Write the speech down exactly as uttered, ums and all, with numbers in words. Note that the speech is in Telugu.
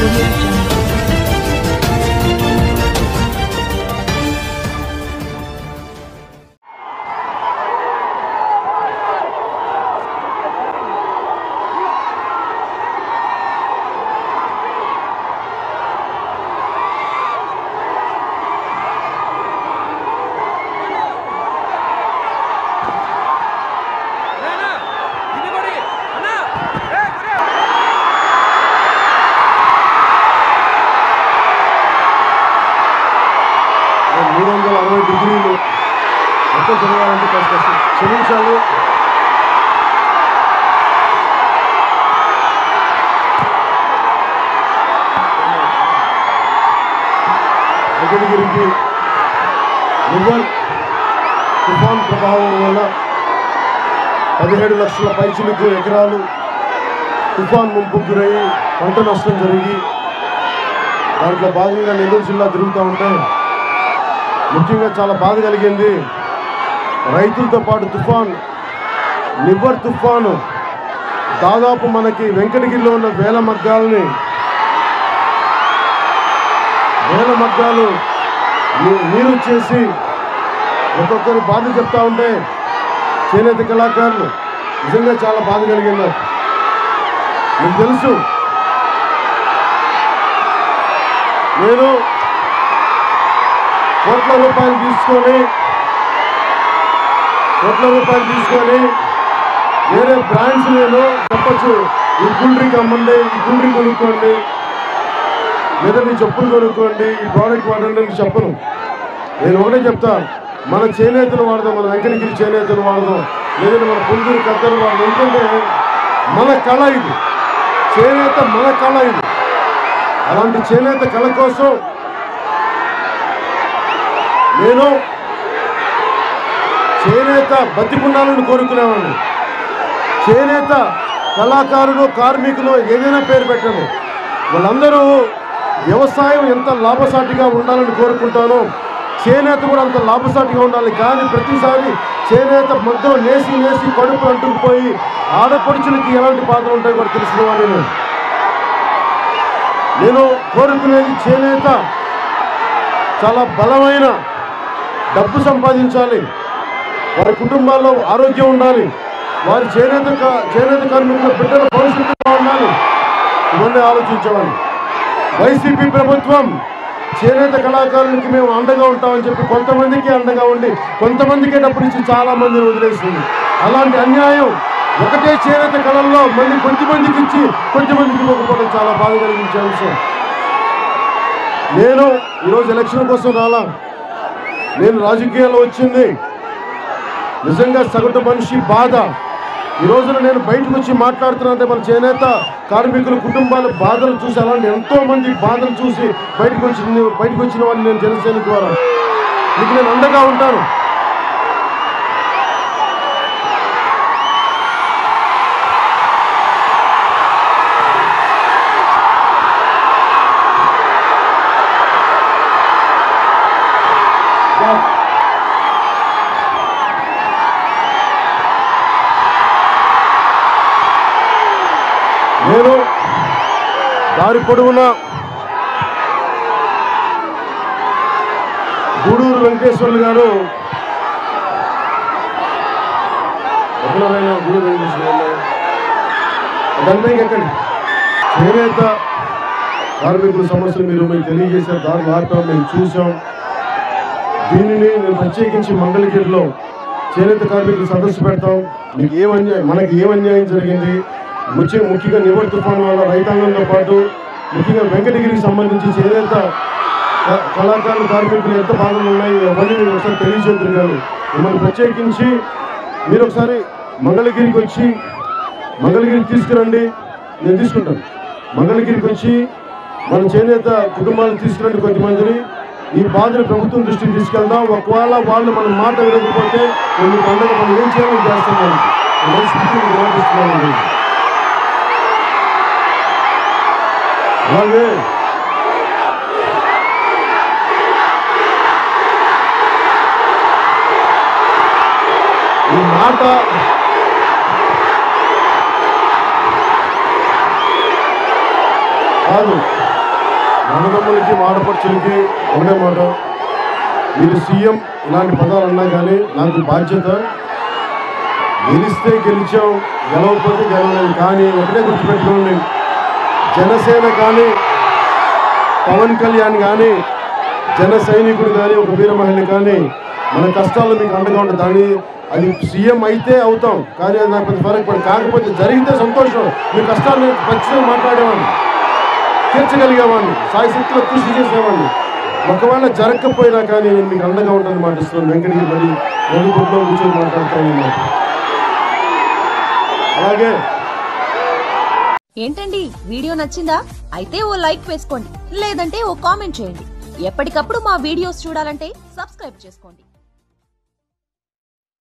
audio jungle. మూడు వందల అరవై డిగ్రీలు మొత్తం తిరగాలంటే కాస్త క్షమించాలి. వెంకటగిరికి నివర్ తుఫాన్ ప్రభావం వల్ల పదిహేడు లక్షల పైచిలకు ఎకరాలు తుఫాన్ ముంపుకు గురయ్యి పంట నష్టం జరిగి దాంట్లో భాగంగా నెల్లూరు జిల్లా తిరుగుతూ ఉంటే ముఖ్యంగా చాలా బాధ కలిగింది. రైతులతో పాటు తుఫాన్ నివర్ తుఫాను దాదాపు మనకి వెంకటగిరిలో ఉన్న వేల మగ్గాలని వేల మగ్గాలు నీరు చేసి ఒక్కొక్కరి బాధ చెప్తా ఉంటే చేనేత కళాకారులు నిజంగా చాలా బాధ కలిగింది. మీకు తెలుసు, నేను కోట్ల రూపాయలు తీసుకొని కోట్ల రూపాయలు తీసుకొని వేరే బ్రాండ్స్ నేను చెప్పచ్చు, ఈ కూల్ డ్రింక్ అమ్మండి, ఈ కూల్ డ్రింక్ కొనుక్కోండి, లేదా నీ చెప్పులు కొనుక్కోండి, ఈ ప్రోడక్ట్ వాడండి అని చెప్పను. నేను ఒకటే చెప్తా, మన చేనేతను వాడదాం, మన వెంకటగిరి చేనేతను వాడదాం, లేదంటే మన పులిగిరి కత్తెను వాడదాం. ఎందుకంటే మన కళ ఇది, చేనేత మన కళ ఇది. అలాంటి చేనేత కళ కోసం నేను చేనేత బతికుండాలని కోరుకునేవాడిని. చేనేత కళాకారులు, కార్మికులు ఏదైనా పేరు పెట్టండి, వాళ్ళందరూ వ్యవసాయం ఎంత లాభసాటిగా ఉండాలని కోరుకుంటానో చేనేత కూడా అంత లాభసాటిగా ఉండాలి. కానీ ప్రతిసారి చేనేత మగ్గం నేసి నేసి కడుపు అంటుకుపోయి ఆడపడుచులకి ఎలాంటి బాధలు ఉంటాయో కూడా తెలిసిన వాడిని. నేను కోరుకునేది చేనేత చాలా బలమైన డబ్బు సంపాదించాలి, వారి కుటుంబాల్లో ఆరోగ్యం ఉండాలి, వారి చేనేత చేనేత కార్మికుల బిడ్డల భవిష్యత్తుగా ఉండాలి. ఇవన్నీ ఆలోచించేవాడిని. వైసీపీ ప్రభుత్వం చేనేత కళాకారులకి మేము అండగా ఉంటామని చెప్పి కొంతమందికి అండగా ఉండి కొంతమందికే డబ్బులు ఇచ్చి చాలా మందిని వదిలేస్తుంది. అలాంటి అన్యాయం ఒకటే చేనేత కళల్లో మళ్ళీ కొంతమందికి ఇచ్చి కొంతమందికి ఇవ్వకపోవడం చాలా బాధ కలిగించే అంశం. నేను ఈరోజు ఎలక్షన్ కోసం రాలా, నేను రాజకీయాల్లో వచ్చింది నిజంగా సగటు మనిషి బాధ. ఈ రోజున నేను బయటకు వచ్చి మాట్లాడుతున్నానంటే మన చేనేత కార్మికుల కుటుంబాల బాధలు చూసి, అలాంటి ఎంతో మంది బాధలు చూసి బయటకు వచ్చింది బయటకు వచ్చిన వాడిని నేను జనసేన ద్వారా. మీకు నేను అండగా ఉంటాను. నేను దారి పొడవున గూడూరు వెంకటేశ్వర్లు గారు ఎవరైనా గూడూరు వెంకటేశ్వర్లు అదంతా ఎక్కండి. చేనేత కార్మికుల సమస్యలు మీరు మీకు తెలియజేశారు, దారి మార్పం మేము చూసాం. దీనిని నేను ప్రత్యేకించి మంగళగిరిలో చేనేత కార్మికులు సదస్సు పెడతాం. మీకు ఏం అన్యాయం మనకి ఏం అన్యాయం జరిగింది, ముఖ్య ముఖ్యంగా నివర్ తుఫాను వల్ల రైతాంగంతో పాటు ముఖ్యంగా వెంకటగిరికి సంబంధించి చేనేత కళాకారులు కార్మికులు ఎంత బాధలు ఉన్నాయి అవన్నీ మీరు ఒకసారి తెలియజేద్దరు. కానీ మిమ్మల్ని ప్రత్యేకించి మీరు ఒకసారి మంగళగిరికి వచ్చి మంగళగిరికి తీసుకురండి, నేను తీసుకుంటాను. మంగళగిరికి వచ్చి మన చేనేత కుటుంబాలను తీసుకురండి కొద్దిమందిని. ఈ బాధను ప్రభుత్వం దృష్టికి తీసుకెళ్దాం. ఒకవేళ వాళ్ళు మన మాట వినకపోతే నేను పండుగ మనం ఏం చేయాలని చేస్తున్నాను మాటిస్తున్నాను. అలాగే ఈ మాట కాదు, అన్నదమ్ములకి ఆడపడుచులకి ఒకటే మాట, మీరు సీఎం ఇలాంటి పదాలు అన్నా కానీ నాకు బాధ్యత. గెలిస్తే గెలిచాం, గెలవకపోతే గెలవలేదు. కానీ ఒకటే గుర్తుపెట్టుకోండి, జనసేన కానీ పవన్ కళ్యాణ్ కానీ జన సైనికుడు కానీ ఒక వీర మహిళ కానీ మన కష్టాలు మీకు అండగా ఉంటుంది. దాన్ని అది సీఎం అయితే అవుతాం, కానీ అది నాకు పెద్ద ఫరక్ పడదు. కాకపోతే జరిగితే సంతోషం, మీ కష్టాన్ని ఖచ్చితంగా మాట్లాడేవాడిని, తీర్చగలిగేవాడిని, సాయశక్తిలో కృషి చేసేవాడిని. ఒకవేళ జరగకపోయినా కానీ నేను మీకు అండగా ఉంటాను మాటిస్తున్నాను. వెంకటగిరి మరి వెలుగులో కూర్చొని మాట్లాడతాను. అలాగే ఏంటండి, వీడియో నచ్చిందా? అయితే ఓ లైక్ వేసుకోండి, లేదంటే ఓ కామెంట్ చేయండి. ఎప్పటికప్పుడు మా వీడియోస్ చూడాలంటే సబ్స్క్రైబ్ చేసుకోండి.